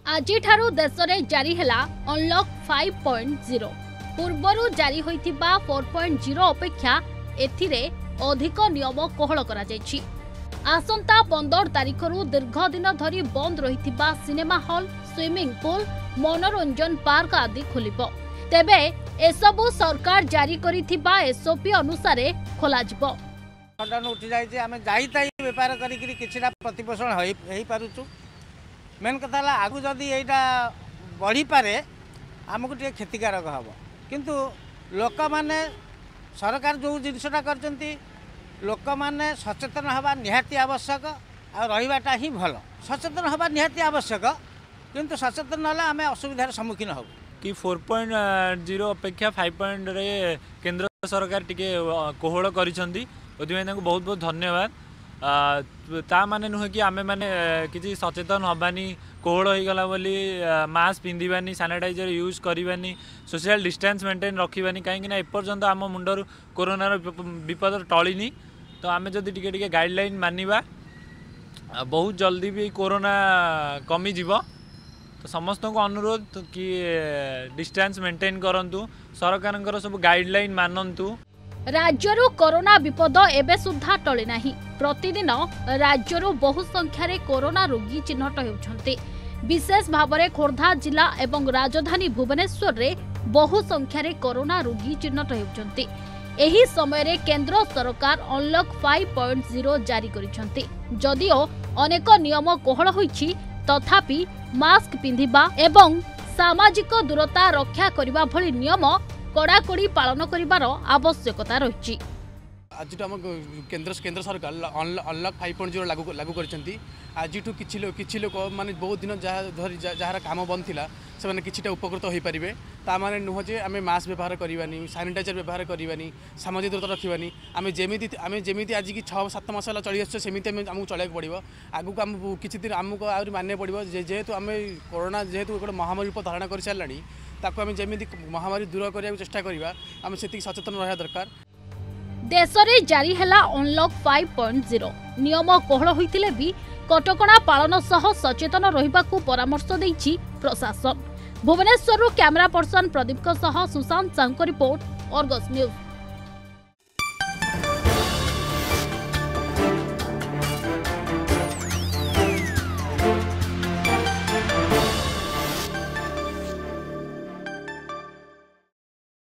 आज देश में जारी है अनलॉक 5.0 पूर्वर जारी होइथिबा 4.0 अपेक्षा एथिरे अधिक नियम कोहल करा जायछि। आसंता 15 तारिख दीर्घ दिन धरी बंद रहिथिबा सिनेमा हॉल, स्विमिंग पूल, मनोरंजन पार्क आदि खोलिबो। तेबे एसबु सरकार जारी करिथिबा एसओपी अनुसार खोला जिवो। लॉकडाउन उठी जाइए आम जाई बेपार करी किसी प्रतिपोषण हो पारुचु। मेन कथा आगु जदि यहाँ बढ़ी पारे आमको टे क्षतिकारक हम किंतु लोक माने सरकार जो जिनसा कर लोक माने सचेतन हवा निहाती आवश्यक आ रहीबाटा ही भल। सचेतन हवा निहाती आवश्यक किंतु सचेतन ना आम असुविधार सम्मुखीन हो कि 4.0 अपेक्षा 5.0 रे केंद्र सरकार टिके कोहल करिसेंती। बहुत बहुत धन्यवाद। ता माने नुहे कि आमे माने किसी सचेतन हबानी, कोहल हो गला बोली मास्क पिंधिबानी, सैनिटाइजर यूज करबानी, सोशल डिस्टेंस मेंटेन रखिबानी। कहीं एपर्यंत आम मुंडर कोरोनार विपद टलिनी। तो आमे जदि टिके टिके गाइडलाइन मानिबा बहुत जल्दी भी कोरोना कमी जीव। तो समस्त को अनुरोध कि डिस्टेंस मेंटेन करंतु, सरकार सब गाइडलाइन मानंतु। राज्यरू कोरोना विपद एबे सुद्धा टले नाही। प्रतिदिन राज्यरू बहु संख्यारे कोरोना रोगी चिन्हट हेउछन्ते। विशेष भावरे खोर्धा जिला एवं राजधानी भुवनेश्वर रे बहु संख्यारे कोरोना रोगी चिन्हट हेउछन्ते। एही समय रे केंद्र सरकार अनलॉक 5.0 जारी करिसन्ते। जदिओ अनेक नियम कोहल होईछि तथापि मास्क पिंधिबा एवं सामाजिक दूरता रक्षा करिबा भली नियम कड़ाकड़ी पालन करिबार आवश्यकता रही। आज केंद्र सरकार अनलॉक 5.0 लागू करछंती। आज किछि लोक माने बहुत दिन जार काम बंद थिला से माने किछिटा उपकृत होई परिबे। ता माने नुह जे आमे मास्क व्यवहार करबानी, सैनिटाइजर व्यवहार करबानी, सामाजिक दूरता रखिबानी। आमे जेमिति आज की 6-7 मास होला चली आछे सेमिति हमहु चलेक पड़िबो। आगु को हम किछि दिन हमहु आउरी मानने पड़िबो जेहेतु आमे कोरोना जेहेतु एक महामारी रूप धारण कर सारलानी। ताको आमे जेमिति महामारी दूर करिया चेष्टा करिबा, आमे सेति सचेतन रहया दरकार। देश में जारी है अनलॉक 5.0 नियम कोहल होइतिले भी कटकणा पालन सह सचेतन रहिबाकू परामर्श देइछि प्रशासन। भुवनेश्वर कैमरा पर्सन प्रदीप सह सुशांत साहू रिपोर्ट, अर्गस न्यूज।